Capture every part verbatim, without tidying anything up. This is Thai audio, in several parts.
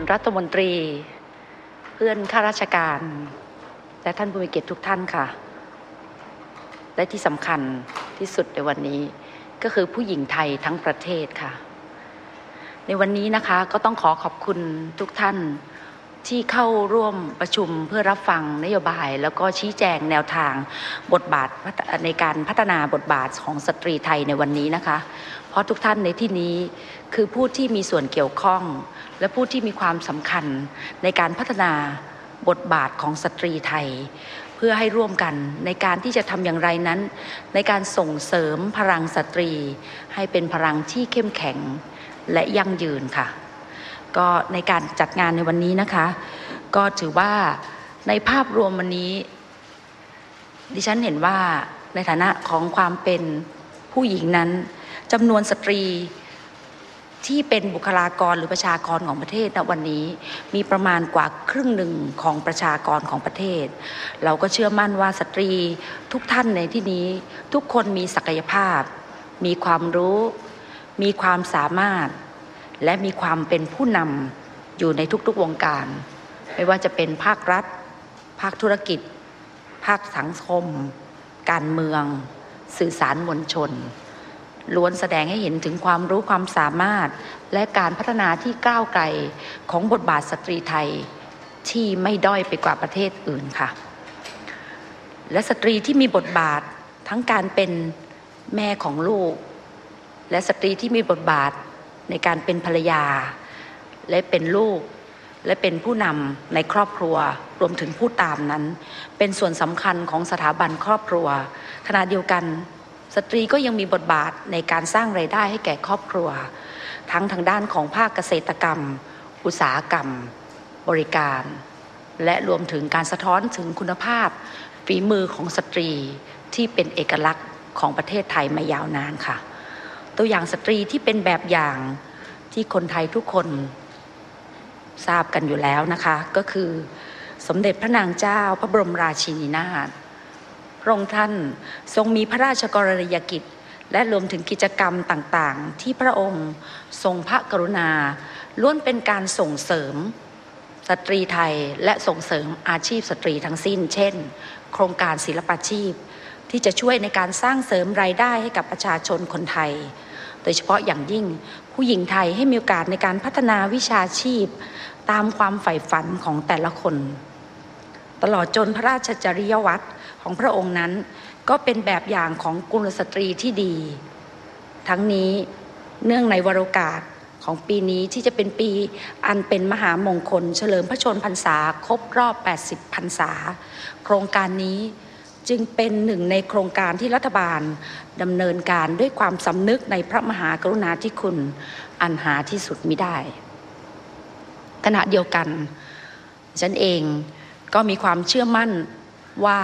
รัฐมนตรีเพื่อนข้าราชการและท่านผู้มีเกียรติทุกท่านค่ะและที่สำคัญที่สุดในวันนี้ก็คือผู้หญิงไทยทั้งประเทศค่ะในวันนี้นะคะก็ต้องขอขอบคุณทุกท่านที่เข้าร่วมประชุมเพื่อรับฟังนโยบายแล้วก็ชี้แจงแนวทางบทบาทในการพัฒนาบทบาทของสตรีไทยในวันนี้นะคะเพราะทุกท่านในที่นี้คือผู้ที่มีส่วนเกี่ยวข้องและผู้ที่มีความสำคัญในการพัฒนาบทบาทของสตรีไทยเพื่อให้ร่วมกันในการที่จะทำอย่างไรนั้นในการส่งเสริมพลังสตรีให้เป็นพลังที่เข้มแข็งและยั่งยืนค่ะก็ในการจัดงานในวันนี้นะคะก็ถือว่าในภาพรวมวันนี้ดิฉันเห็นว่าในฐานะของความเป็นผู้หญิงนั้นจำนวนสตรีที่เป็นบุคลากรหรือประชากรของประเทศณวันนี้มีประมาณกว่าครึ่งหนึ่งของประชากรของประเทศเราก็เชื่อมั่นว่าสตรีทุกท่านในที่นี้ทุกคนมีศักยภาพมีความรู้มีความสามารถและมีความเป็นผู้นำอยู่ในทุกๆวงการไม่ว่าจะเป็นภาครัฐภาคธุรกิจภาคสังคมการเมืองสื่อสารมวลชนล้วนแสดงให้เห็นถึงความรู้ความสามารถและการพัฒนาที่ก้าวไกลของบทบาทสตรีไทยที่ไม่ด้อยไปกว่าประเทศอื่นค่ะและสตรีที่มีบทบาททั้งการเป็นแม่ของลูกและสตรีที่มีบทบาทในการเป็นภรรยาและเป็นลูกและเป็นผู้นำในครอบครัวรวมถึงผู้ตามนั้นเป็นส่วนสำคัญของสถาบันครอบครัวขณะเดียวกันสตรีก็ยังมีบทบาทในการสร้างรายได้ให้แก่ครอบครัวทั้งทางด้านของภาคเกษตรกรรมอุตสาหกรรมบริการและรวมถึงการสะท้อนถึงคุณภาพฝีมือของสตรีที่เป็นเอกลักษณ์ของประเทศไทยมายาวนานค่ะตัวอย่างสตรีที่เป็นแบบอย่างที่คนไทยทุกคนทราบกันอยู่แล้วนะคะก็คือสมเด็จพระนางเจ้าพระบรมราชินีนาถพระองค์ท่านทรงมีพระราชกรณียกิจและรวมถึงกิจกรรมต่างๆที่พระองค์ทรงพระกรุณาล้วนเป็นการส่งเสริมสตรีไทยและส่งเสริมอาชีพสตรีทั้งสิ้นเช่นโครงการศิลปาชีพที่จะช่วยในการสร้างเสริมรายได้ให้กับประชาชนคนไทยโดยเฉพาะอย่างยิ่งผู้หญิงไทยให้มีโอกาสในการพัฒนาวิชาชีพตามความใฝ่ฝันของแต่ละคนตลอดจนพระราชจริยวัตรของพระองค์นั้นก็เป็นแบบอย่างของกุลสตรีที่ดีทั้งนี้เนื่องในวาระโอกาสของปีนี้ที่จะเป็นปีอันเป็นมหามงคลเฉลิมพระชนมพรรษาครบรอบแปดสิบพรรษาโครงการนี้จึงเป็นหนึ่งในโครงการที่รัฐบาลดำเนินการด้วยความสำนึกในพระมหากรุณาธิคุณอันหาที่สุดมิได้ขณะเดียวกันฉันเองก็มีความเชื่อมั่นว่า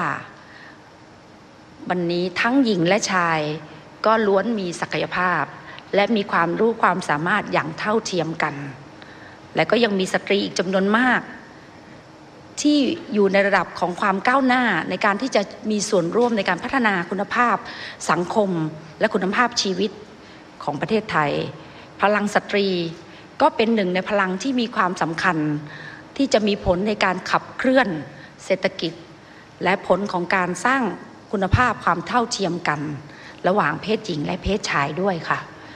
วันนี้ทั้งหญิงและชายก็ล้วนมีศักยภาพและมีความรู้ความสามารถอย่างเท่าเทียมกันและก็ยังมีสตรีอีกจำนวนมากที่อยู่ในระดับของความก้าวหน้าในการที่จะมีส่วนร่วมในการพัฒนาคุณภาพสังคมและคุณภาพชีวิตของประเทศไทยพลังสตรีก็เป็นหนึ่งในพลังที่มีความสำคัญที่จะมีผลในการขับเคลื่อนเศรษฐกิจและผลของการสร้างคุณภาพความเท่าเทียมกันระหว่างเพศหญิงและเพศชายด้วยค่ะ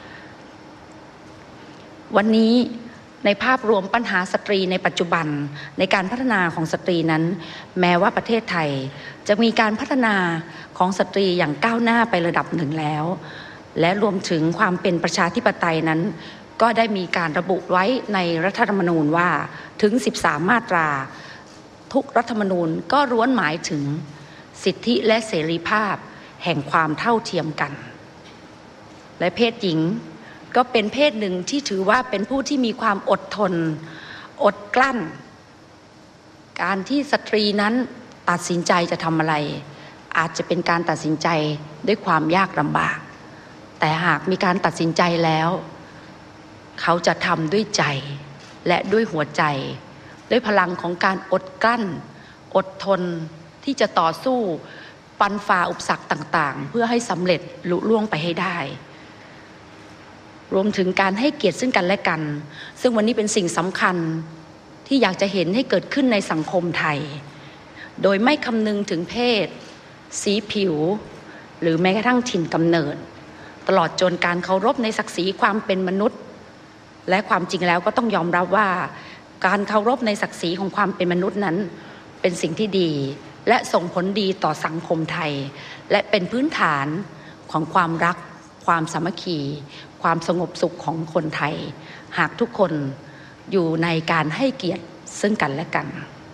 วันนี้ในภาพรวมปัญหาสตรีในปัจจุบันในการพัฒนาของสตรีนั้นแม้ว่าประเทศไทยจะมีการพัฒนาของสตรีอย่างก้าวหน้าไประดับหนึ่งแล้วและรวมถึงความเป็นประชาธิปไตยนั้นก็ได้มีการระบุไว้ในรัฐธรรมนูญว่าถึงสิบสามมาตราทุกรัฐธรรมนูญก็ล้วนหมายถึงสิทธิและเสรีภาพแห่งความเท่าเทียมกันและเพศหญิงก็เป็นเพศหนึ่งที่ถือว่าเป็นผู้ที่มีความอดทนอดกลั้นการที่สตรีนั้นตัดสินใจจะทำอะไรอาจจะเป็นการตัดสินใจด้วยความยากลำบากแต่หากมีการตัดสินใจแล้วเขาจะทำด้วยใจและด้วยหัวใจด้วยพลังของการอดกลั้นอดทนที่จะต่อสู้ฟันฝ่าอุปสรรคต่างๆเพื่อให้สำเร็จลุล่วงไปให้ได้รวมถึงการให้เกียรติซึ่งกันและกันซึ่งวันนี้เป็นสิ่งสำคัญที่อยากจะเห็นให้เกิดขึ้นในสังคมไทยโดยไม่คำนึงถึงเพศสีผิวหรือแม้กระทั่งถิ่นกำเนิดตลอดจนการเคารพในศักดิ์ศรีความเป็นมนุษย์และความจริงแล้วก็ต้องยอมรับว่าการเคารพในศักดิ์ศรีของความเป็นมนุษย์นั้นเป็นสิ่งที่ดีและส่งผลดีต่อสังคมไทยและเป็นพื้นฐานของความรักความสามัคคีความสงบสุขของคนไทยหากทุกคนอยู่ในการให้เกียรติซึ่งกันและกัน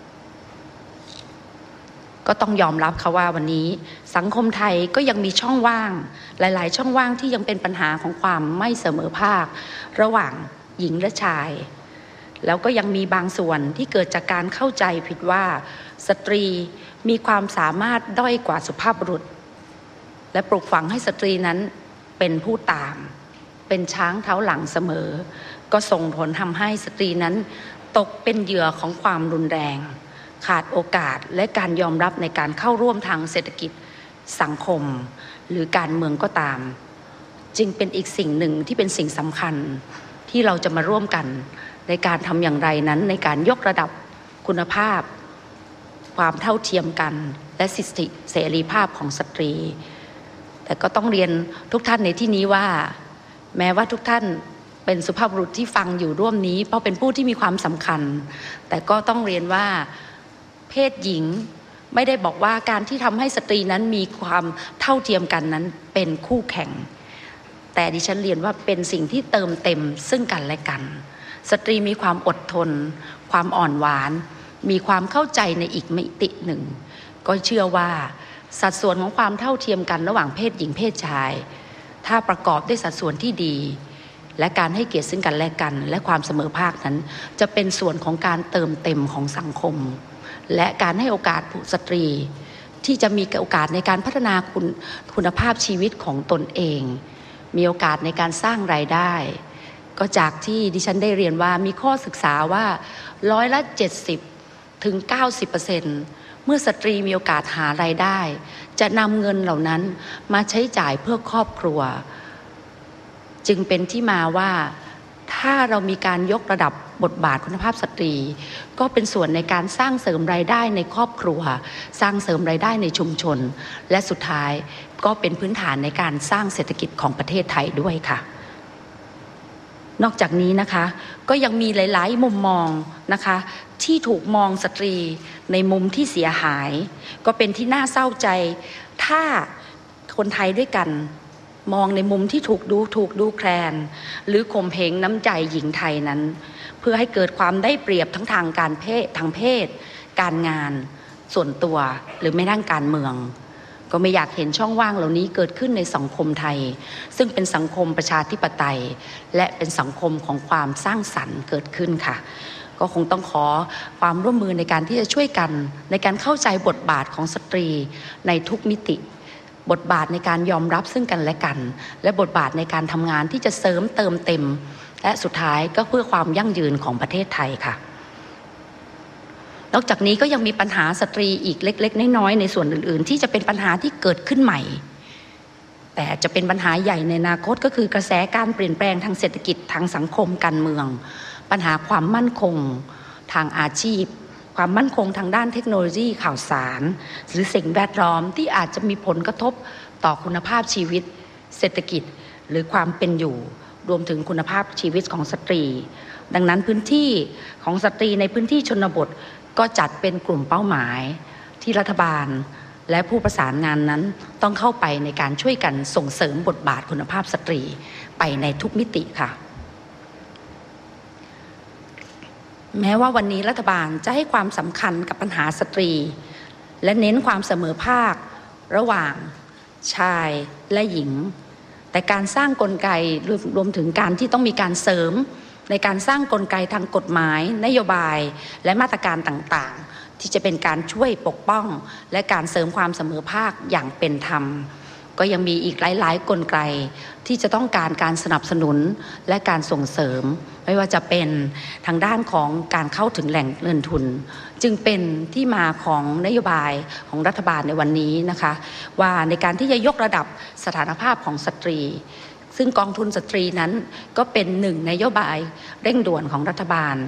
ก็ต้องยอมรับค่ะว่าวันนี้สังคมไทยก็ยังมีช่องว่างหลายๆช่องว่างที่ยังเป็นปัญหาของความไม่เสมอภาคระหว่างหญิงและชายแล้วก็ยังมีบางส่วนที่เกิดจากการเข้าใจผิดว่าสตรีมีความสามารถด้อยกว่าสุภาพบุรุษและปลูกฝังให้สตรีนั้นเป็นผู้ตามเป็นช้างเท้าหลังเสมอก็ส่งผลทำให้สตรีนั้นตกเป็นเหยื่อของความรุนแรงขาดโอกาสและการยอมรับในการเข้าร่วมทางเศรษฐกิจสังคมหรือการเมืองก็ตามจึงเป็นอีกสิ่งหนึ่งที่เป็นสิ่งสำคัญที่เราจะมาร่วมกันในการทำอย่างไรนั้นในการยกระดับคุณภาพความเท่าเทียมกันและสิทธิเสรีภาพของสตรีแต่ก็ต้องเรียนทุกท่านในที่นี้ว่าแม้ว่าทุกท่านเป็นสุภาพบุรุษที่ฟังอยู่ร่วมนี้เพราะเป็นผู้ที่มีความสำคัญแต่ก็ต้องเรียนว่าเพศหญิงไม่ได้บอกว่าการที่ทำให้สตรีนั้นมีความเท่าเทียมกันนั้นเป็นคู่แข่งแต่ดิฉันเรียนว่าเป็นสิ่งที่เติมเต็มซึ่งกันและกันสตรีมีความอดทนความอ่อนหวานมีความเข้าใจในอีกมิติหนึ่งก็เชื่อว่าสัดส่วนของความเท่าเทียมกันระหว่างเพศหญิงเพศชายถ้าประกอบด้วยสัดส่วนที่ดีและการให้เกียรติซึ่งกันและกันและความเสมอภาคนั้นจะเป็นส่วนของการเติมเต็มของสังคมและการให้โอกาสผู้สตรีที่จะมีโอกาสในการพัฒนาคุณคุณภาพชีวิตของตนเองมีโอกาสในการสร้างรายได้ก็จากที่ดิฉันได้เรียนว่ามีข้อศึกษาว่าร้อยละเจ็ดสิบถึงเก้าสิบเปอร์เซ็นต์เมื่อสตรีมีโอกาสหารายได้จะนำเงินเหล่านั้นมาใช้จ่ายเพื่อครอบครัวจึงเป็นที่มาว่าถ้าเรามีการยกระดับบทบาทคุณภาพสตรีก็เป็นส่วนในการสร้างเสริมรายได้ในครอบครัวสร้างเสริมรายได้ในชุมชนและสุดท้ายก็เป็นพื้นฐานในการสร้างเศรษฐกิจของประเทศไทยด้วยค่ะนอกจากนี้นะคะก็ยังมีหลายๆมุมมองนะคะที่ถูกมองสตรีในมุมที่เสียหายก็เป็นที่น่าเศร้าใจถ้าคนไทยด้วยกันมองในมุมที่ถูกดูถูกดูแคลนหรือข่มเหงน้ำใจหญิงไทยนั้นเพื่อให้เกิดความได้เปรียบทั้งทางการเพศทางเพศการงานส่วนตัวหรือไม่ทางการเมืองก็ไม่อยากเห็นช่องว่างเหล่านี้เกิดขึ้นในสังคมไทยซึ่งเป็นสังคมประชาธิปไตยและเป็นสังคมของความสร้างสรรค์เกิดขึ้นค่ะก็คงต้องขอความร่วมมือในการที่จะช่วยกันในการเข้าใจบทบาทของสตรีในทุกมิติบทบาทในการยอมรับซึ่งกันและกันและบทบาทในการทำงานที่จะเสริมเติมเต็มและสุดท้ายก็เพื่อความยั่งยืนของประเทศไทยค่ะนอกจากนี้ก็ยังมีปัญหาสตรีอีกเล็กๆน้อยๆในส่วนอื่นๆที่จะเป็นปัญหาที่เกิดขึ้นใหม่แต่จะเป็นปัญหาใหญ่ในอนาคตก็คือกระแสการเปลี่ยนแปลงทางเศรษฐกิจทางสังคมการเมืองปัญหาความมั่นคงทางอาชีพความมั่นคงทางด้านเทคโนโลยีข่าวสารหรือสิ่งแวดล้อมที่อาจจะมีผลกระทบต่อคุณภาพชีวิตเศรษฐกิจหรือความเป็นอยู่รวมถึงคุณภาพชีวิตของสตรีดังนั้นพื้นที่ของสตรีในพื้นที่ชนบทก็จัดเป็นกลุ่มเป้าหมายที่รัฐบาลและผู้ประสานงานนั้นต้องเข้าไปในการช่วยกันส่งเสริมบทบาทคุณภาพสตรีไปในทุกมิติค่ะแม้ว่าวันนี้รัฐบาลจะให้ความสำคัญกับปัญหาสตรีและเน้นความเสมอภาคระหว่างชายและหญิงแต่การสร้างกลไกรวมถึงการที่ต้องมีการเสริมในการสร้างกลไกทางกฎหมายนโยบายและมาตรการต่างๆที่จะเป็นการช่วยปกป้องและการเสริมความเสมอภาคอย่างเป็นธรรมก็ยังมีอีกหลายๆกลไกที่จะต้องการการสนับสนุนและการส่งเสริมไม่ว่าจะเป็นทางด้านของการเข้าถึงแหล่งเงินทุนจึงเป็นที่มาของนโยบายของรัฐบาลในวันนี้นะคะว่าในการที่จะยกระดับสถานภาพของสตรีซึ่งกองทุนสตรีนั้นก็เป็นหนึ่งนโยบายเร่งด่วนของรัฐบาล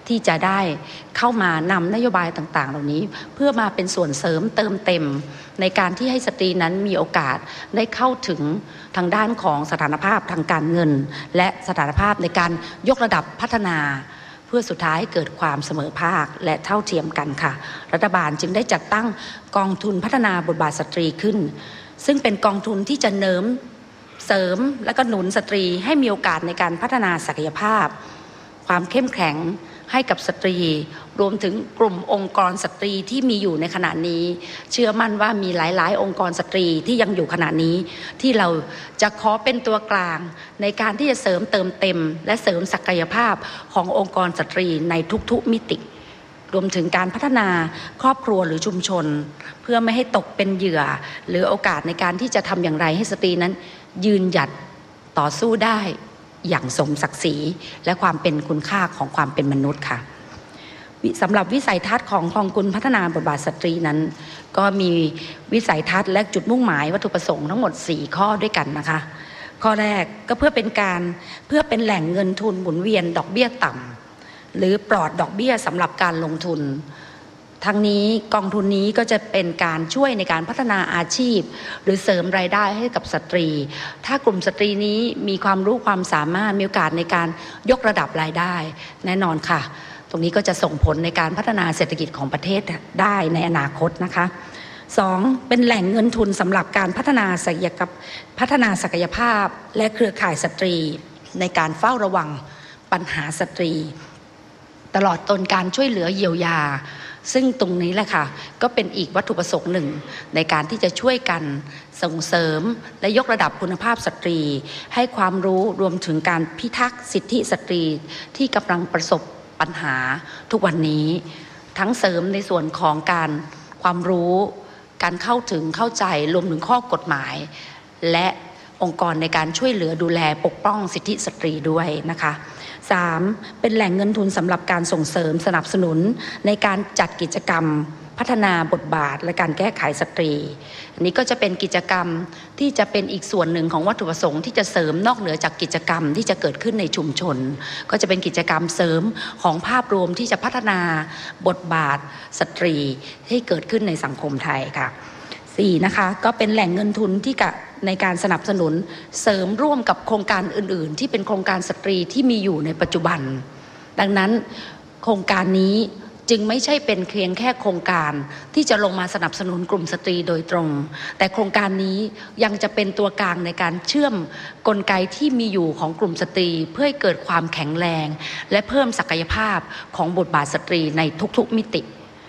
ที่จะได้เข้ามานำนโยบายต่างๆเหล่านี้เพื่อมาเป็นส่วนเสริมเติมเต็มในการที่ให้สตรีนั้นมีโอกาสได้เข้าถึงทางด้านของสถานภาพทางการเงินและสถานภาพในการยกระดับพัฒนาเพื่อสุดท้ายเกิดความเสมอภาคและเท่าเทียมกันค่ะรัฐบาลจึงได้จัดตั้งกองทุนพัฒนาบทบาทสตรีขึ้นซึ่งเป็นกองทุนที่จะเนิมเสริมและก็หนุนสตรีให้มีโอกาสในการพัฒนาศักยภาพความเข้มแข็งให้กับสตรีรวมถึงกลุ่มองค์กรสตรีที่มีอยู่ในขณะนี้เชื่อมั่นว่ามีหลายๆองค์กรสตรีที่ยังอยู่ขณะนี้ที่เราจะขอเป็นตัวกลางในการที่จะเสริมเติมเต็มและเสริมศักยภาพขององค์กรสตรีในทุกๆมิติรวมถึงการพัฒนาครอบครัวหรือชุมชนเพื่อไม่ให้ตกเป็นเหยื่อหรือโอกาสในการที่จะทำอย่างไรให้สตรีนั้นยืนหยัดต่อสู้ได้อย่างสมศักดิ์ศรีและความเป็นคุณค่าของความเป็นมนุษย์ค่ะสำหรับวิสัยทัศน์ของกองทุนพัฒนาบทบาทสตรีนั้นก็มีวิสัยทัศน์และจุดมุ่งหมายวัตถุประสงค์ทั้งหมดสี่ข้อด้วยกันนะคะข้อแรกก็เพื่อเป็นการเพื่อเป็นแหล่งเงินทุนหมุนเวียนดอกเบี้ยต่ำหรือปลอดดอกเบี้ยสำหรับการลงทุนทั้งนี้กองทุนนี้ก็จะเป็นการช่วยในการพัฒนาอาชีพหรือเสริมรายได้ให้กับสตรีถ้ากลุ่มสตรีนี้มีความรู้ความสามารถมีโอกาสในการยกระดับรายได้แน่นอนค่ะตรงนี้ก็จะส่งผลในการพัฒนาเศรษฐกิจของประเทศได้ในอนาคตนะคะสองเป็นแหล่งเงินทุนสำหรับการพัฒนาศักยภาพพัฒนาศักยภาพและเครือข่ายสตรีในการเฝ้าระวังปัญหาสตรีตลอดจนการช่วยเหลือเยียวยาซึ่งตรงนี้แหละค่ะก็เป็นอีกวัตถุประสงค์หนึ่งในการที่จะช่วยกันส่งเสริมและยกระดับคุณภาพสตรีให้ความรู้รวมถึงการพิทักษ์สิทธิสตรีที่กำลังประสบปัญหาทุกวันนี้ทั้งเสริมในส่วนของการความรู้การเข้าถึงเข้าใจรวมถึงข้อกฎหมายและองค์กรในการช่วยเหลือดูแลปกป้องสิทธิสตรีด้วยนะคะสามเป็นแหล่งเงินทุนสำหรับการส่งเสริมสนับสนุนในการจัดกิจกรรมพัฒนาบทบาทและการแก้ไขสตรีอันนี้ก็จะเป็นกิจกรรมที่จะเป็นอีกส่วนหนึ่งของวัตถุประสงค์ที่จะเสริมนอกเหนือจากกิจกรรมที่จะเกิดขึ้นในชุมชนก็จะเป็นกิจกรรมเสริมของภาพรวมที่จะพัฒนาบทบาทสตรีให้เกิดขึ้นในสังคมไทยค่ะสี่นะคะก็เป็นแหล่งเงินทุนที่กะในการสนับสนุนเสริมร่วมกับโครงการอื่นๆที่เป็นโครงการสตรีที่มีอยู่ในปัจจุบันดังนั้นโครงการนี้จึงไม่ใช่เป็นเพียงแค่โครงการที่จะลงมาสนับสนุนกลุ่มสตรีโดยตรงแต่โครงการนี้ยังจะเป็นตัวกลางในการเชื่อมกลไกที่มีอยู่ของกลุ่มสตรีเพื่อให้เกิดความแข็งแรงและเพิ่มศักยภาพของบทบาทสตรีในทุกๆมิติ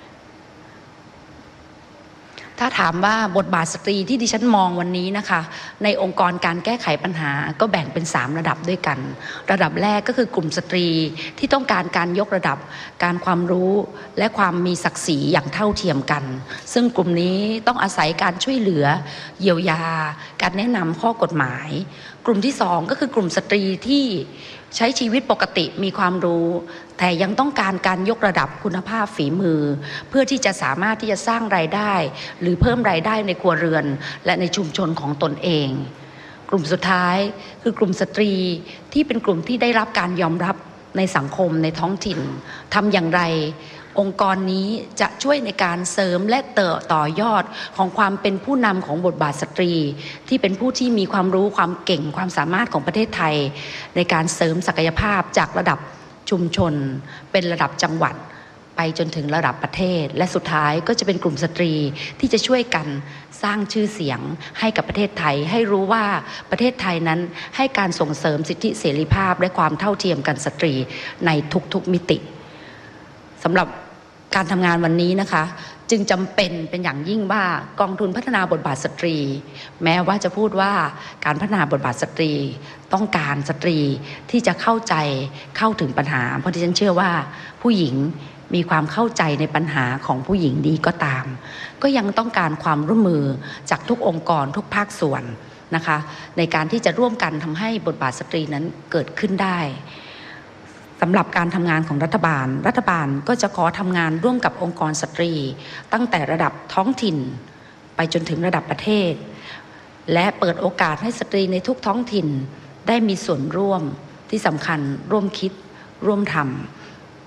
ถ้าถามว่าบทบาทสตรีที่ดิฉันมองวันนี้นะคะในองค์กรการแก้ไขปัญหาก็แบ่งเป็นสามระดับด้วยกันระดับแรกก็คือกลุ่มสตรีที่ต้องการการยกระดับการความรู้และความมีศักดิ์ศรีอย่างเท่าเทียมกันซึ่งกลุ่มนี้ต้องอาศัยการช่วยเหลือเยียวยาการแนะนำข้อกฎหมายกลุ่มที่สองก็คือกลุ่มสตรีที่ใช้ชีวิตปกติมีความรู้แต่ยังต้องการการยกระดับคุณภาพฝีมือเพื่อที่จะสามารถที่จะสร้างรายได้หรือเพิ่มรายได้ในครัวเรือนและในชุมชนของตนเองกลุ่มสุดท้ายคือกลุ่มสตรีที่เป็นกลุ่มที่ได้รับการยอมรับในสังคมในท้องถิ่นทำอย่างไรองค์กรนี้จะช่วยในการเสริมและเติบต่อยอดของความเป็นผู้นำของบทบาทสตรีที่เป็นผู้ที่มีความรู้ความเก่งความสามารถของประเทศไทยในการเสริมศักยภาพจากระดับชุมชนเป็นระดับจังหวัดไปจนถึงระดับประเทศและสุดท้ายก็จะเป็นกลุ่มสตรีที่จะช่วยกันสร้างชื่อเสียงให้กับประเทศไทยให้รู้ว่าประเทศไทยนั้นให้การส่งเสริมสิทธิเสรีภาพและความเท่าเทียมกันสตรีในทุกๆมิติสำหรับการทำงานวันนี้นะคะจึงจำเป็นเป็นอย่างยิ่งว่ากองทุนพัฒนาบทบาทสตรีแม้ว่าจะพูดว่าการพัฒนาบทบาทสตรีต้องการสตรีที่จะเข้าใจเข้าถึงปัญหาเพราะที่ฉันเชื่อว่าผู้หญิงมีความเข้าใจในปัญหาของผู้หญิงดีก็ตามก็ยังต้องการความร่วมมือจากทุกองค์กรทุกภาคส่วนนะคะในการที่จะร่วมกันทำให้บทบาทสตรีนั้นเกิดขึ้นได้สำหรับการทำงานของรัฐบาลรัฐบาลก็จะขอทำงานร่วมกับองค์กรสตรีตั้งแต่ระดับท้องถิ่นไปจนถึงระดับประเทศและเปิดโอกาสให้สตรีในทุกท้องถิ่นได้มีส่วนร่วมที่สำคัญร่วมคิดร่วมท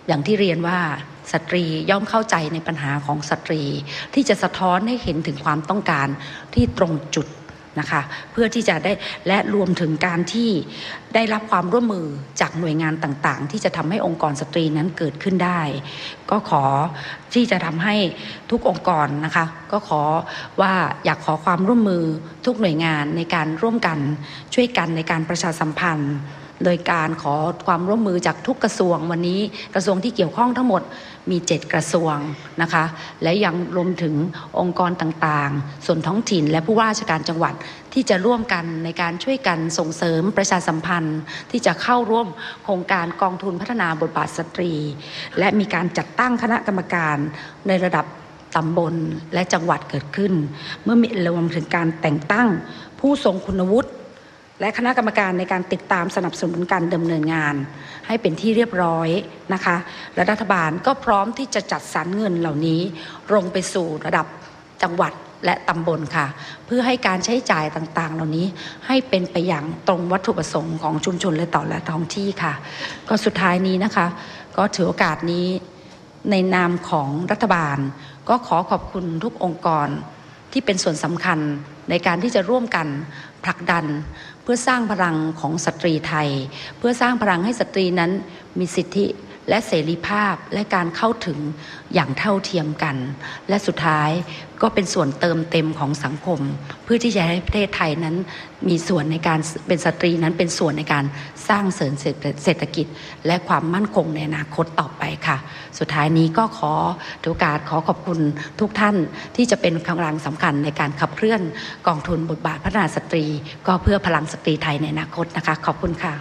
อย่างที่เรียนว่าสตรีย่อมเข้าใจในปัญหาของสตรีที่จะสะท้อนให้เห็นถึงความต้องการที่ตรงจุดนะคะเพื่อที่จะได้และรวมถึงการที่ได้รับความร่วมมือจากหน่วยงานต่างๆที่จะทำให้องค์กรสตรีนั้นเกิดขึ้นได้ก็ขอที่จะทำให้ทุกองค์กรนะคะก็ขอว่าอยากขอความร่วมมือทุกหน่วยงานในการร่วมกันช่วยกันในการประชาสัมพันธ์โดยการขอความร่วมมือจากทุกกระทรวงวันนี้กระทรวงที่เกี่ยวข้องทั้งหมดมีเจ็ดกระทรวงนะคะและยังรวมถึงองค์กรต่างๆส่วนท้องถิ่นและผู้ว่าราชการจังหวัดที่จะร่วมกันในการช่วยกันส่งเสริมประชาสัมพันธ์ที่จะเข้าร่วมโครงการกองทุนพัฒนาบทบาทสตรีและมีการจัดตั้งคณะกรรมการในระดับตำบลและจังหวัดเกิดขึ้นเมื่อมีรวมถึงการแต่งตั้งผู้ทรงคุณวุฒิและคณะกรรมการในการติดตามสนับสนุนการดำเนินงานให้เป็นที่เรียบร้อยนะคะและรัฐบาลก็พร้อมที่จะจัดสรรเงินเหล่านี้ลงไปสู่ระดับจังหวัดและตำบลค่ะเพื่อให้การใช้จ่ายต่างๆเหล่านี้ให้เป็นไปอย่างตรงวัตถุประสงค์ของชุมชนและต่อและท้องที่ค่ะก็สุดท้ายนี้นะคะก็ถือโอกาสนี้ในนามของรัฐบาลก็ขอขอบคุณทุกองค์กรที่เป็นส่วนสำคัญในการที่จะร่วมกันผลักดันเพื่อสร้างพลังของสตรีไทยเพื่อสร้างพลังให้สตรีนั้นมีสิทธิและเสรีภาพและการเข้าถึงอย่างเท่าเทียมกันและสุดท้ายก็เป็นส่วนเติมเต็มของสังคมเพื่อที่จะให้ประเทศไทยนั้นมีส่วนในการเป็นสตรีนั้นเป็นส่วนในการสร้างเสริมเศรษฐกิจและความมั่นคงในอนาคตต่อไปค่ะสุดท้ายนี้ก็ขอถือโอกาสขอขอบคุณทุกท่านที่จะเป็นกำลังสำคัญในการขับเคลื่อนกองทุนบทบาทพัฒนาสตรีก็เพื่อพลังสตรีไทยในอนาคตนะคะขอบคุณค่ะ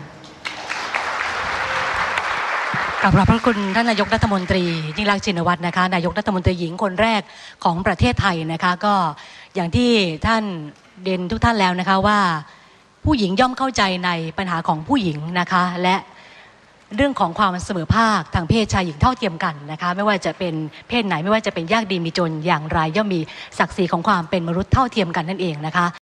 ขอบพระคุณท่านนายกรัฐมนตรียิ่งลักษณ์ชินวัตรนะคะนายกรัฐมนตรีหญิงคนแรกของประเทศไทยนะคะก็อย่างที่ท่านเรียนทุกท่านแล้วนะคะว่าผู้หญิงย่อมเข้าใจในปัญหาของผู้หญิงนะคะและเรื่องของความเสมอภาคทางเพศชายหญิงเท่าเทียมกันนะคะไม่ว่าจะเป็นเพศไหนไม่ว่าจะเป็นยากดีมีจนอย่างไรย่อมมีศักดิ์ศรีของความเป็นมนุษย์เท่าเทียมกันนั่นเองนะคะ